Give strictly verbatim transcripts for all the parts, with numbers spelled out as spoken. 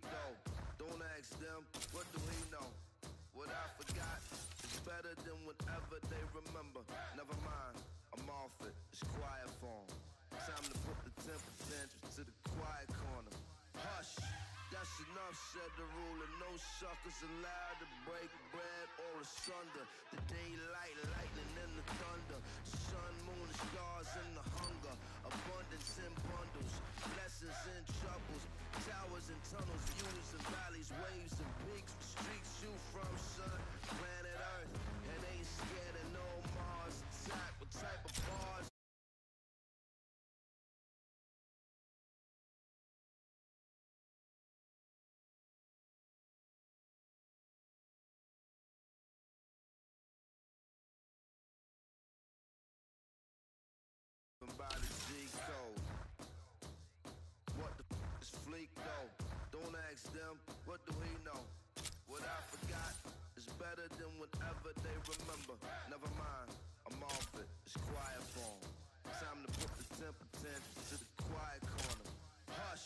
though. Don't ask them, what do he know? What I forgot is better than whatever they remember. Never mind, I'm off it, it's quiet form. Time to put the temper tantrums to the quiet corner. Hush, that's enough, said the ruler. No suckers allowed to break bread or asunder. The daylight, lightning and the thunder. Sun, moon, and stars and the hunger. Abundance in bundles, blessings and troubles. Towers and tunnels, views and valleys, waves and peaks. Streets shoot from sun, planet Earth. And ain't scared of no Mars attack. What type of bars? By the G code. What the f is fleek though? Don't ask them, what do he know? What I forgot is better than whatever they remember. Never mind, I'm off it, it's quiet form. Time to put the temper tantrums to the quiet corner. Hush.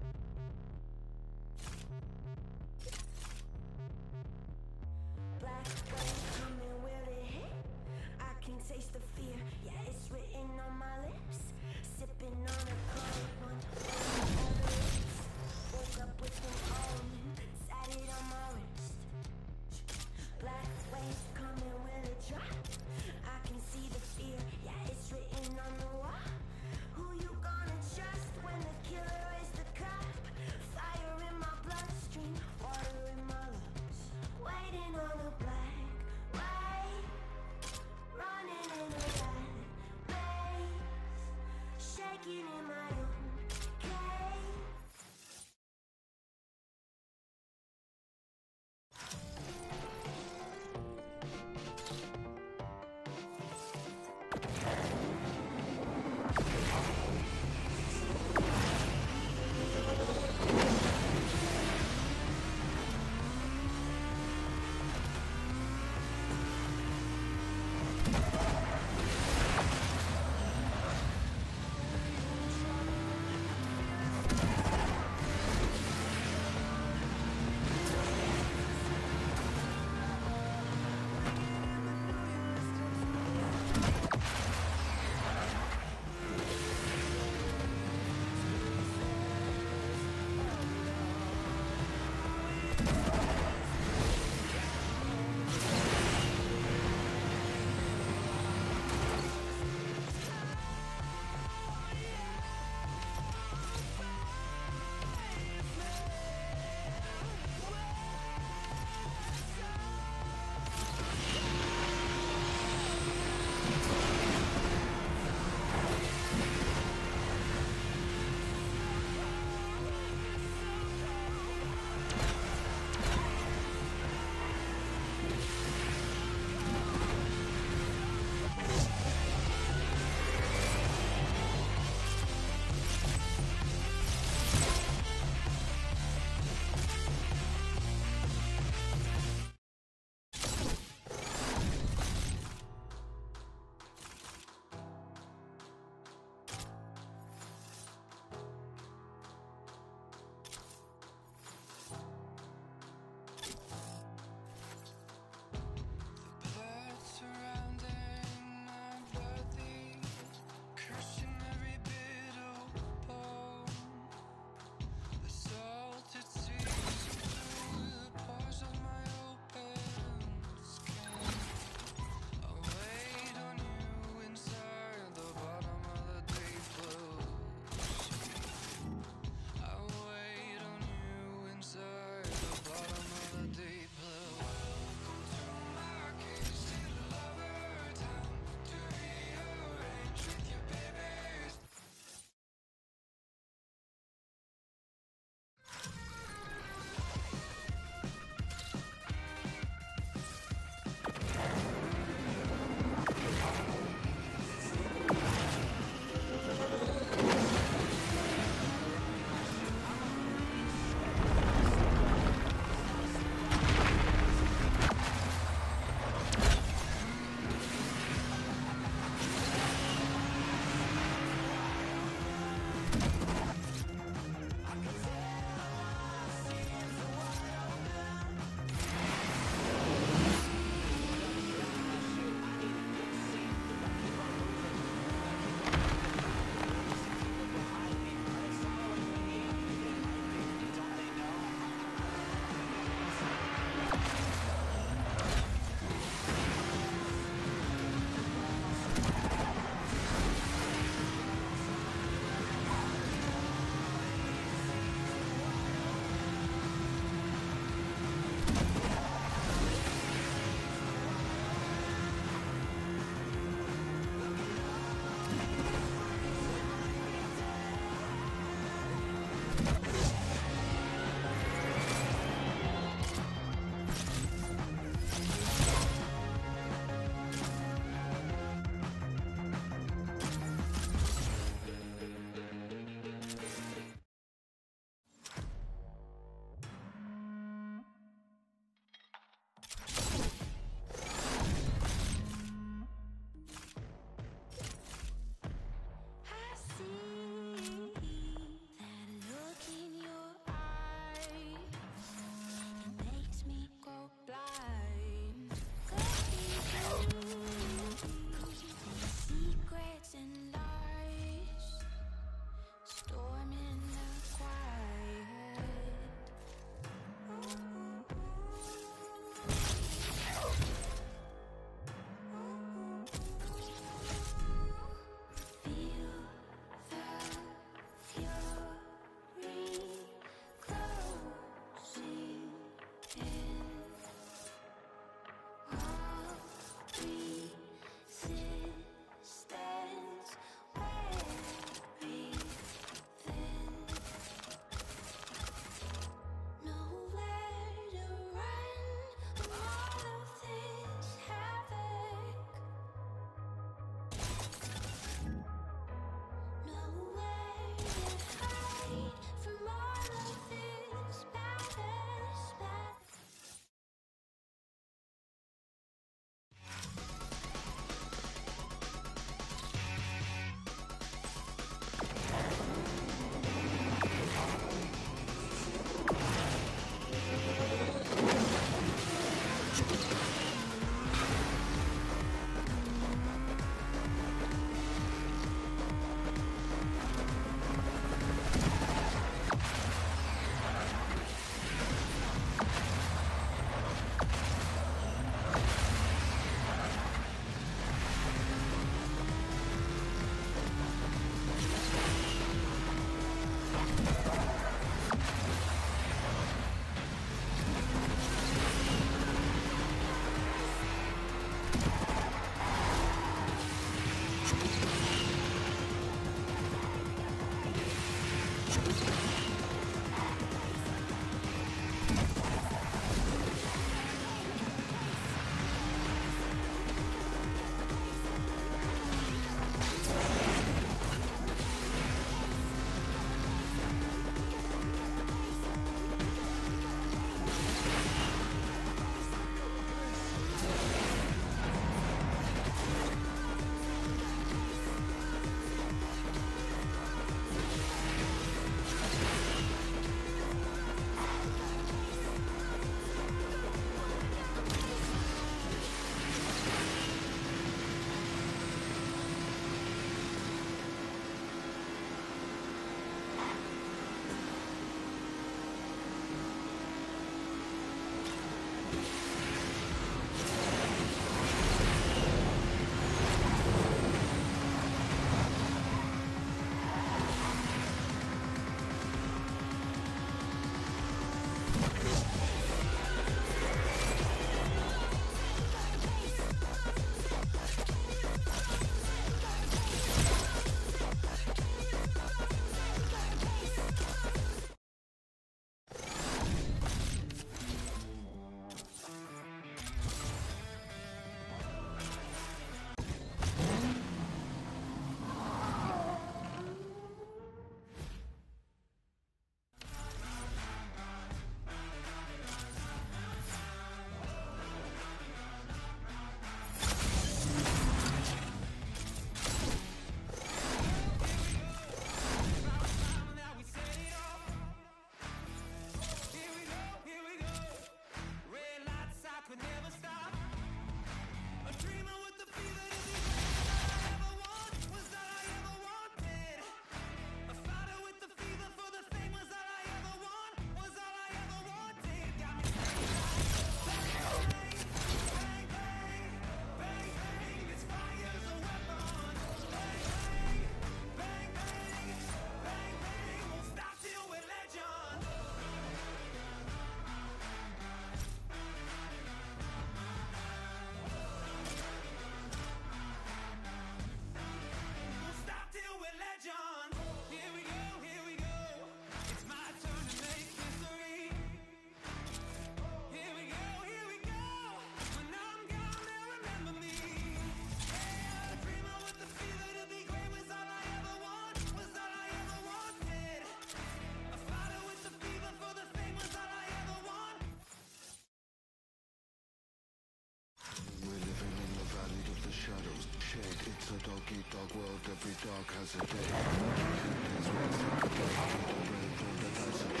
It's a dog-eat-dog world, every dog has a day. There's one thing about the brave and the dice are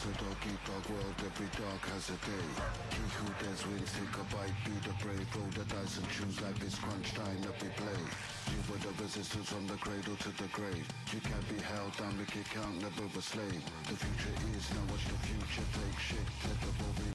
a dog eat dog world, every dog has a day. He who dares win, take a bite, be the brave. Roll the dice and choose life is crunch time, let me play. You were the resistance from the cradle to the grave. You can't be held down, make it count, never a slave. The future is, now watch the future take shape. Let the ball be